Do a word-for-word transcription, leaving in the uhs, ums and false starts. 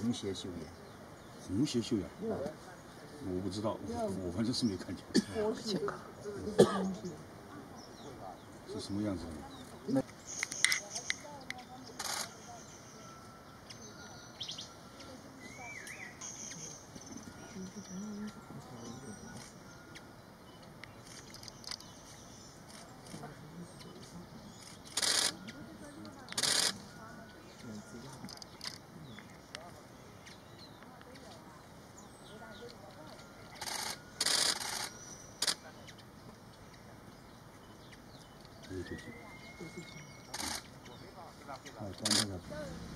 红血球眼。 红血球眼？我不知道，我反正是没看见。是什么样子的？ 对对对，好，端这个。